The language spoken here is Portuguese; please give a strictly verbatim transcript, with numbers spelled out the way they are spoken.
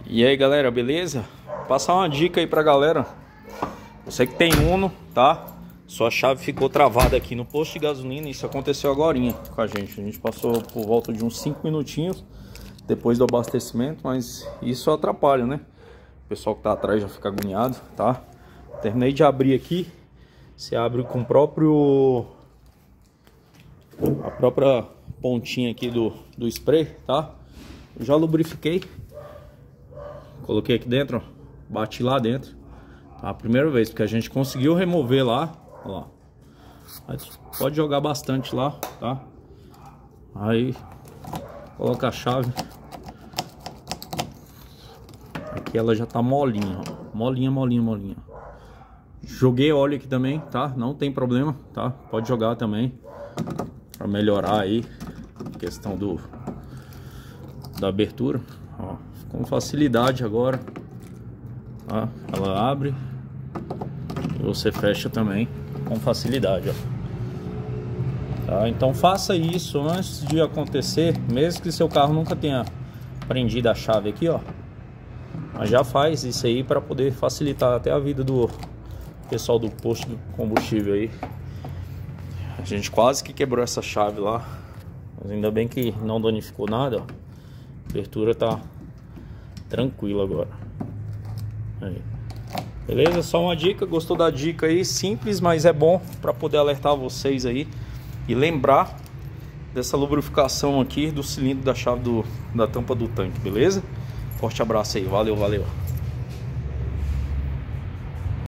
E aí galera, beleza? Vou passar uma dica aí pra galera. Você que tem Uno, tá? Sua chave ficou travada aqui no posto de gasolina. Isso aconteceu agorinha com a gente. A gente passou por volta de uns cinco minutinhos depois do abastecimento, mas isso atrapalha, né? O pessoal que tá atrás já fica agoniado, tá? Terminei de abrir aqui. Você abre com o próprio a própria pontinha aqui do, do spray, tá? Eu já lubrifiquei. Coloquei aqui dentro, ó. Bati lá dentro. Tá? A primeira vez, porque a gente conseguiu remover lá. Olha lá. Mas pode jogar bastante lá, tá? Aí coloca a chave. Aqui ela já tá molinha, ó. Molinha, molinha, molinha. Joguei óleo aqui também, tá? Não tem problema, tá? Pode jogar também para melhorar aí a questão do da abertura, ó, com facilidade agora, tá? Ela abre e você fecha também com facilidade, ó. Tá? Então faça isso antes de acontecer, mesmo que seu carro nunca tenha prendido a chave aqui, ó. Mas já faz isso aí para poder facilitar até a vida do pessoal do posto de combustível aí. A gente quase que quebrou essa chave lá, mas ainda bem que não danificou nada, ó. A abertura tá tranquila agora. Aí. Beleza? Só uma dica, gostou da dica aí? Simples, mas é bom para poder alertar vocês aí e lembrar dessa lubrificação aqui do cilindro da chave do, da tampa do tanque, beleza? Forte abraço aí, valeu, valeu.